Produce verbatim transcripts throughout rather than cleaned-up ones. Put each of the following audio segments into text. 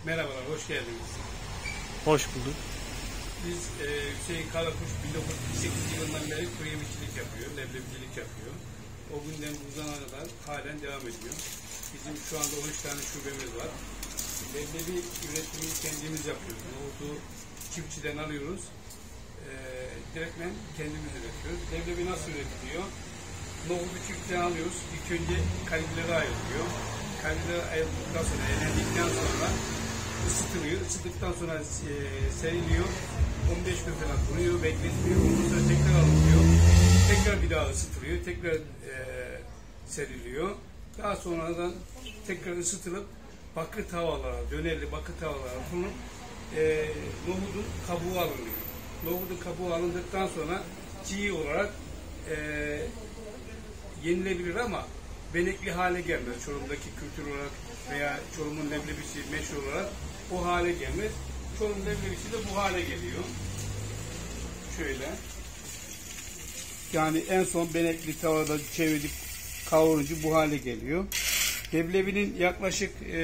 Merhabalar, hoş geldiniz. Hoş bulduk. Biz e, Hüseyin Karakuş bin dokuz yüz kırk sekiz yılından beri kuru yemişçilik yapıyor, leblebicilik yapıyor. O günden bu zamana kadar halen devam ediyor. Bizim şu anda on üç tane şubemiz var. Leblebi üretimini kendimiz yapıyoruz. Nohutu çiftçiden alıyoruz. E, direktmen kendimiz üretiyoruz. Leblebi nasıl üretiliyor? Nohutu çiftçiden alıyoruz. İlk önce kalibrelere ayrılıyor. Kalibrelere ayrıldıktan sonra, elendikten sonra ısıtılıyor. Isıttıktan sonra e, seriliyor. on beş gün falan duruyor, bekletiliyor. Ondan sonra tekrar alınıyor. Tekrar bir daha ısıtılıyor. Tekrar e, seriliyor. Daha sonradan tekrar ısıtılıp bakır tavalara, dönerli bakır tavalara konup e, nohudun kabuğu alınıyor. Nohudun kabuğu alındıktan sonra çiğ olarak e, yenilebilir ama benekli hale gelmez. Çorum'daki kültür olarak veya Çorum'un leblebisi meşhur olarak o hale gelmez. Çorum leblebisi de bu hale geliyor. Şöyle. Yani en son benekli tavada çevirdik, kavurunca bu hale geliyor. Leblebinin yaklaşık e,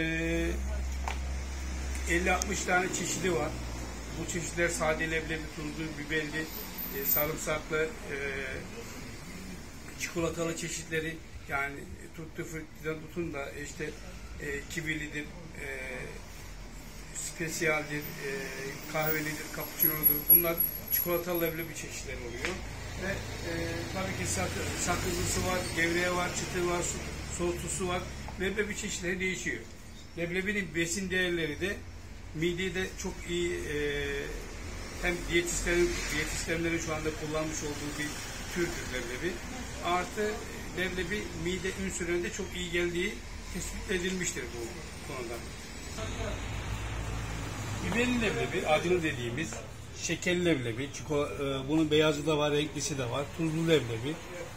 elli altmış tane çeşidi var. Bu çeşitler sade leblebi, tuzlu, biberli, e, sarımsaklı, e, çikolatalı çeşitleri, yani tuttu fırtıdan tutun da işte e, kivilidir, e, spesiyaldir, e, kahvelidir, cappuccino'dur. Bunlar çikolatalı leblebi çeşitleri oluyor. Ve e, tabii ki sakı, sakızlısı var, gevreği var, çıtır var, su, soğutusu var. Leblebi çeşitleri değişiyor. Leblebinin besin değerleri de midede çok iyi, e, hem diyetislerin, diyetisyenlerin şu anda kullanmış olduğu bir türdür leblebi. Artı leblebi mide ünsürlerinde çok iyi geldiği tespit edilmiştir bu konuda. Biberli leblebi, acılı dediğimiz şekerli leblebi, çikolata, bunun beyazı da var, renklisi de var, tuzlu leblebi,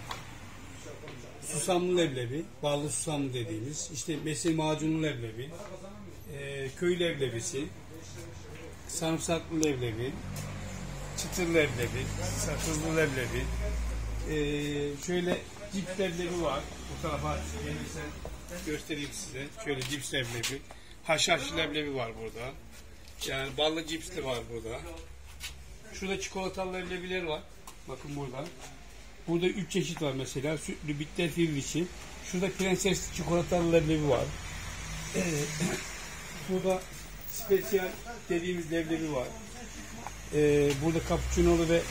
susamlı leblebi, ballı susamlı dediğimiz, işte mesir macunlu leblebi, e, köy leblebisi, sarımsaklı leblebi, çıtır leblebi, sakızlı leblebi, e, şöyle cips leblebi var. Bu tarafa gelirse göstereyim size. Şöyle cips leblebi, haşhaşlı leblebi var burada. Yani ballı cips de var burada. Şurada çikolatalı leblebiler var. Bakın burada. Burada üç çeşit var mesela. Sütlü, bitter, filvişi. Şurada prenses çikolatalı leblebi var. Ee, burada spesiyal dediğimiz leblebi var. Ee, burada cappuccino'lu ve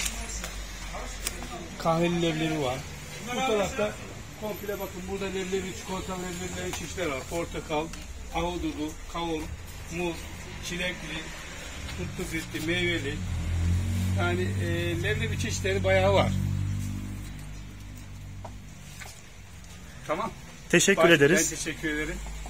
kahveli leblebi var. Bu tarafta komple bakın, burada leblebi, çikolatalı leblebilerin çeşitleri var. Portakal, ahududu, kavun, muz, çilekli, tuttu fıstıklı, meyveli. Yani e, leblebi çeşitleri bayağı var. Tamam. Teşekkür Baş, ederiz. Ben teşekkür ederim.